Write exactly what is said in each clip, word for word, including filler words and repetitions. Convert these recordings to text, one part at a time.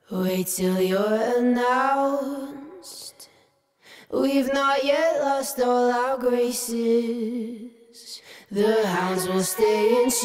Wait till you're announced. We've not yet lost all our graces. The hounds will stay in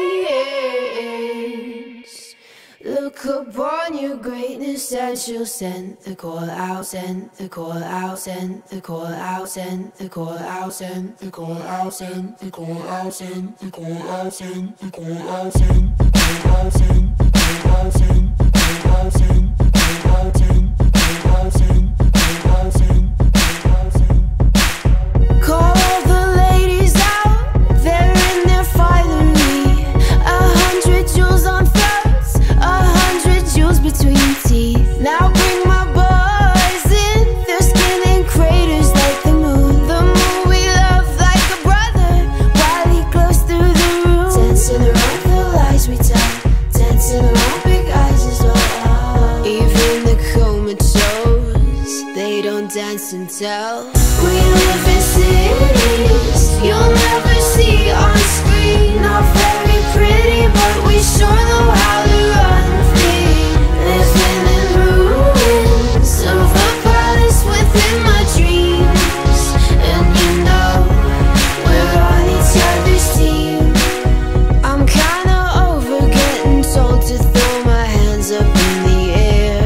chains. Look upon your greatness and she'll send the call out, send the call out, send the call out, send the call out, send the call out, send the call out, send the call out, send the call out, send the call out, send the call out, send the call out, send the call out, send the call out, send the call out, send the call out, send. Call all the ladies out, they're in their finery. A hundred jewels on throats, a hundred jewels between teeth. Now bring my boys in, their skin in craters like the moon. The moon we love like a brother, while he glows through the room. Dancing around the lies we tell, dancing around big eyes as well. Even the comatose, they don't dance and tell. We live in cities you'll never see on screen. Not very pretty, but we sure know how to run free. Living in ruins of the palace within my dreams. And you know, we're on each other's team. I'm kinda over getting told to throw my hands up in the air.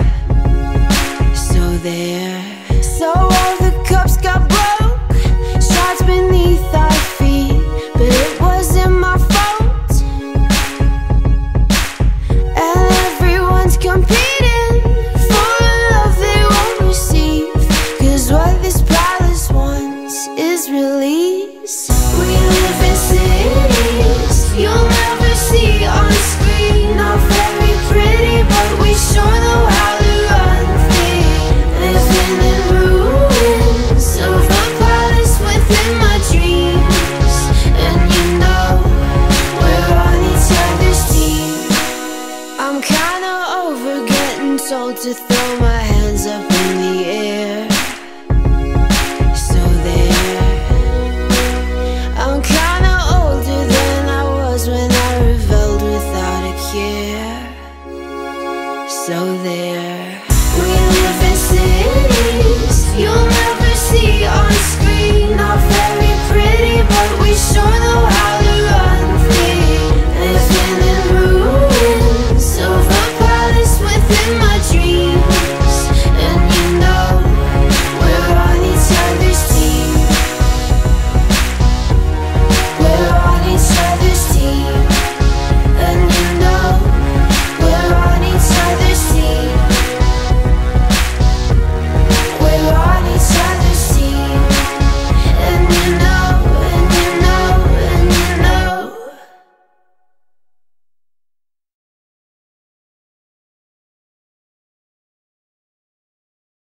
So there. So all the cups got broke, shards beneath our feet, but it wasn't my fault. And everyone's competing for a love they won't receive, 'cause what this palace wants is release. We live in cities you'll never see on screen. Not very pretty, but we sure know how to run free. Living in ruins of the palace within my dreams. And you know, we're on each other's team. I'm kinda over getting told to throw my hands up in the air. So there. I'm kinda older than I was when I rebelled without a care. So there. We live in cities you'll never see on screen. Not very pretty, but we sure know how